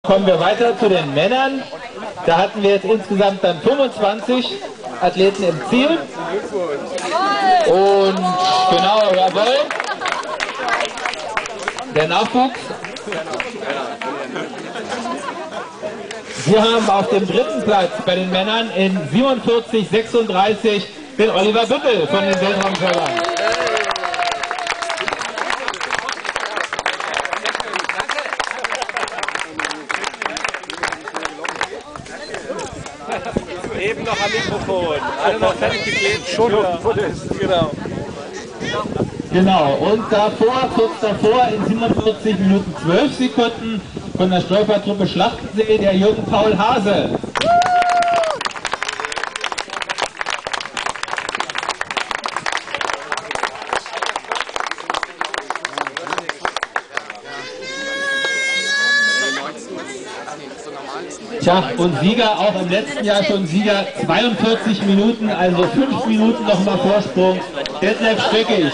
Kommen wir weiter zu den Männern. Da hatten wir jetzt insgesamt dann 25 Athleten im Ziel. Und genau, jawohl. Der Nachwuchs. Wir haben auf dem dritten Platz bei den Männern in 47,36 den Oliver Büppel von den Weltraumförderern. Eben noch am Mikrofon. Alle noch fertig geklebt. Schon genau. Genau, und davor, kurz davor, in 47 Minuten 12 Sekunden von der Stolpertruppe Schlachtensee, der Jürgen Paul Hase. Tja, und Sieger, auch im letzten Jahr schon Sieger, 42 Minuten, also 5 Minuten nochmal Vorsprung, Detlef Stöckig.